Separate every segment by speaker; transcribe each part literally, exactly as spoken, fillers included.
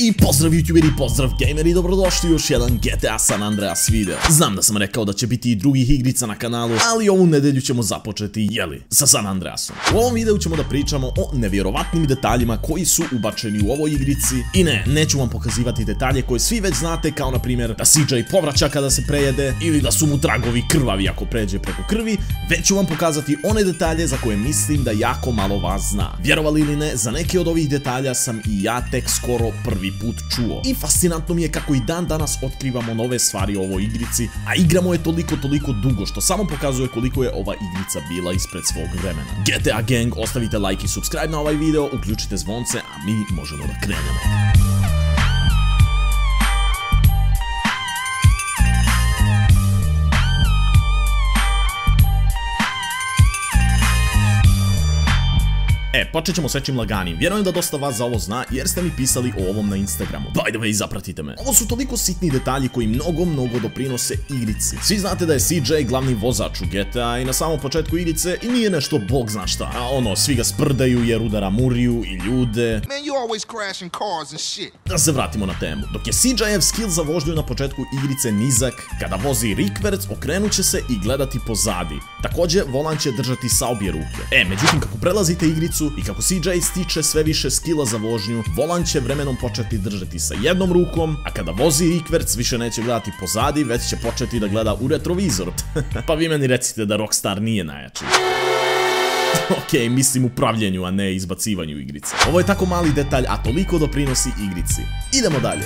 Speaker 1: I pozdrav youtuberi, pozdrav gameri, dobrodošli u još jedan G T A San Andreas video. Znam da sam rekao da će biti i drugih igrica na kanalu, ali ovu nedelju ćemo započeti, jeli, sa San Andreasom. U ovom videu ćemo da pričamo o nevjerovatnim detaljima koji su ubačeni u ovoj igrici. I ne, neću vam pokazivati detalje koje svi već znate, kao na primjer da C J povraća kada se prejede, ili da su mu tragovi krvavi ako pređe preko krvi, već ću vam pokazati one detalje za koje mislim da jako malo vas zna. Vjerovali ili ne, za neke od ovih detalja sam i ja tek skoro prvi put čuo. I fascinantno mi je kako i dan danas otkrivamo nove stvari o ovoj igrici, a igramo je toliko toliko dugo, što samo pokazuje koliko je ova igrica bila ispred svog vremena. G T A Gang, ostavite like i subscribe na ovaj video, uključite zvonce, a mi možemo da krenemo. E, počet ćemo s večim laganim. Vjerujem da dosta vas za ovo zna jer ste mi pisali o ovom na Instagramu. By the way, zapratite me. Ovo su toliko sitni detalji koji mnogo, mnogo doprinose igrici. Svi znate da je C J glavni vozač u G T A i na samom početku igrice i nije nešto bog zna šta. A ono, svi ga sprdaju jer udara Muriju i ljude.
Speaker 2: Man, you always crashing cars and shit.
Speaker 1: Da se vratimo na temu. Dok je C J-ev skill za vožnju na početku igrice nizak, kada vozi rikverc okrenut će se i gledati pozadi. Također, volan će držati sa obje ruke. E, međutim, kako prelazite igricu i kako C J stiče sve više skilla za vožnju, volan će vremenom početi držati sa jednom rukom, a kada vozi rikverc više neće gledati pozadi, već će početi da gleda u retrovizor. Pa vi meni recite da Rockstar nije najjači. Okej, okay, mislim upravljanju, a ne izbacivanju igrice. Ovo je tako mali detalj, a toliko doprinosi igrici. Idemo dalje.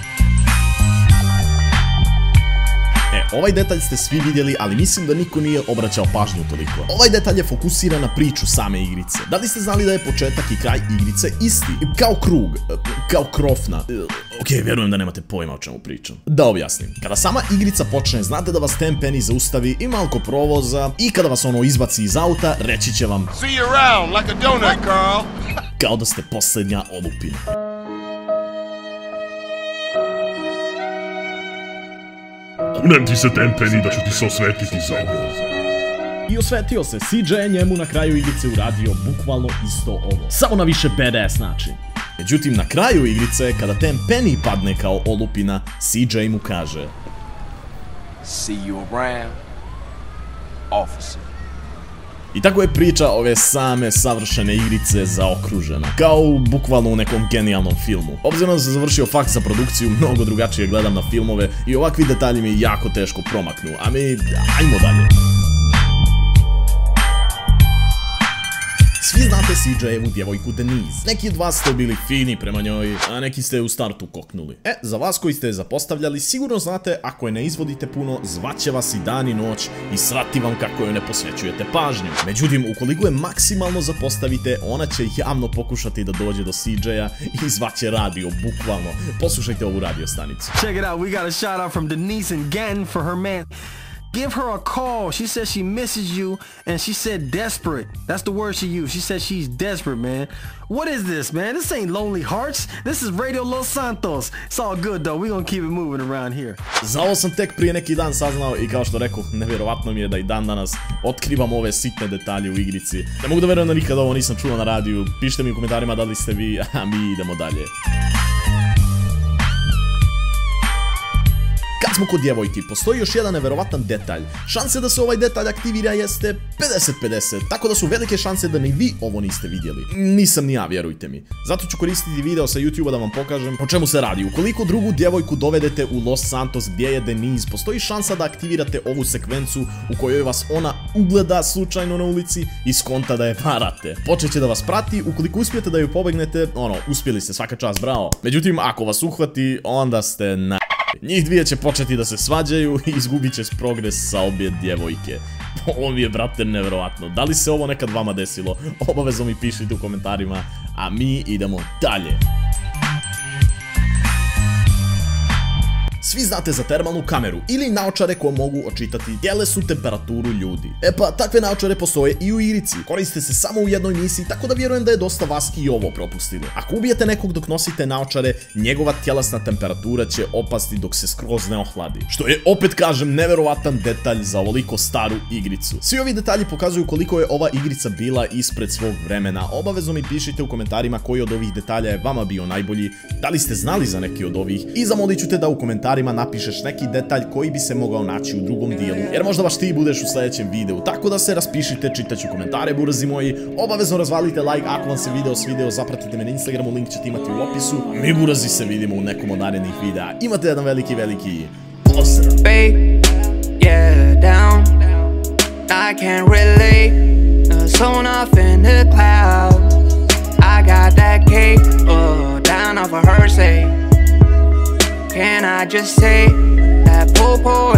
Speaker 1: E, ovaj detalj ste svi vidjeli, ali mislim da niko nije obraćao pažnju toliko. Ovaj detalj je fokusiran na priču same igrice. Da li ste znali da je početak i kraj igrice isti? Kao krug, kao krofna. Ok, vjerujem da nemate pojma o čemu pričam. Da objasnim. Kada sama igrica počne, znate da vas Tenpenny zaustavi i malko provoza, i kada vas ono izbaci iz auta, reći će vam
Speaker 2: See you around like a donut, Carl.
Speaker 1: Kao da ste posljednja olupina.
Speaker 3: Kunem ti se, Tenpenny, da ću ti se osvetiti za ovo.
Speaker 1: I osvetio se, C J je njemu na kraju igrice uradio bukvalno isto ovo. Samo na više badass način. Međutim, na kraju igrice, kada Tenpenny padne kao olupina, C J mu kaže
Speaker 4: See you around, officer.
Speaker 1: I tako je priča ove same savršene igrice zaokružena, kao bukvalno u nekom genijalnom filmu. Obzirom da sam završio fakt za produkciju, mnogo drugačije gledam na filmove i ovakvi detalji mi jako teško promaknu, a mi ajmo dalje. Svi znate C J-evu djevojku Denise. Neki od vas ste bili fini prema njoj, a neki ste u startu koknuli. E, za vas koji ste je zapostavljali, sigurno znate, ako je ne izvodite puno, zvaće vas i dan i noć i srati vam kako joj ne posvećujete pažnju. Međutim, ukoliko je maksimalno zapostavite, ona će javno pokušati da dođe do C J-a i zvaće radio, bukvalno. Poslušajte ovu radio stanicu.
Speaker 5: Check it out, we got a shout out from Denise and Gann for her man. Give her a call. She said she misses you, and she said desperate. That's the word she used. She said she's desperate, man. What is this, man? This ain't Lonely Hearts. This is Radio Los Santos. It's all good, though. We gonna keep it moving around here.
Speaker 1: Za ovo sam tek prije neki dan saznao i kao što rekao, nevjerovatno mi je da i dan danas otkrivam ove sitne detalje u igrici. Ne mogu da verujem da nikada ovo nisam čuo na radiju. Pišite mi u komentarima da li ste vi, a mi idemo dalje. Kad smo kod djevojki, postoji još jedan nevjerovatan detalj. Šanse da se ovaj detalj aktivira jeste pedeset pedeset, tako da su velike šanse da ni vi ovo niste vidjeli. Nisam ni ja, vjerujte mi. Zato ću koristiti video sa YouTube-a da vam pokažem o čemu se radi. Ukoliko drugu djevojku dovedete u Los Santos gdje je Denise, postoji šansa da aktivirate ovu sekvencu u kojoj vas ona ugleda slučajno na ulici i skonta da je varate. Počet će da vas prati, ukoliko uspijete da ju pobegnete, ono, uspjeli ste, svaka čast, bravo. Međutim, ako vas uhvati, onda ste na... Njih dvije će početi da se svađaju i izgubit će progres sa obje djevojke. Ovo mi je, brate, nevjerovatno. Da li se ovo nekad vama desilo? Obavezno mi pišite u komentarima, a mi idemo dalje. Svi znate za termalnu kameru ili naočare koje mogu očitati tjelesnu temperaturu ljudi. E pa, takve naočare postoje i u igrici. Koriste se samo u jednoj misiji, tako da vjerujem da je dosta vas i ovo propustilo. Ako ubijete nekog dok nosite naočare, njegova tjelesna temperatura će opasti dok se skroz ne ohladi. Što je, opet kažem, neverovatan detalj za ovoliko staru igricu. Svi ovi detalji pokazuju koliko je ova igrica bila ispred svog vremena. Obavezno mi pišite u komentarima koji od ovih detalja je vama bio najbolji, da li ste znali za neki od ovih, i zamolit ću te da u komentarima napišeš neki detalj koji bi se mogao naći u drugom dijelu, jer možda baš ti budeš u sljedećem videu. Tako da se raspišite, čitaću komentare, burazi moji, obavezno razvalite like ako vam se video svideo, zapratite me na Instagramu, link ćete imati u opisu. Mi burazi se vidimo u nekom od narednih videa. Imate jedan veliki, veliki pozdrav.
Speaker 6: Yeah, down. I can't relate. Uh, sewn off in the cloud. I got that cake, uh, down off of her say. Can I just say that popo